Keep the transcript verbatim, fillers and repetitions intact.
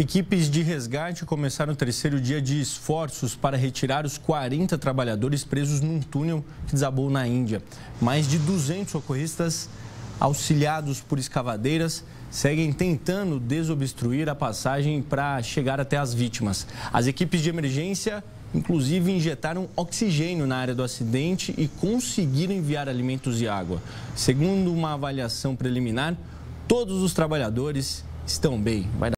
Equipes de resgate começaram o terceiro dia de esforços para retirar os quarenta trabalhadores presos num túnel que desabou na Índia. Mais de duzentos socorristas, auxiliados por escavadeiras, seguem tentando desobstruir a passagem para chegar até as vítimas. As equipes de emergência, inclusive, injetaram oxigênio na área do acidente e conseguiram enviar alimentos e água. Segundo uma avaliação preliminar, todos os trabalhadores estão bem. Vai dar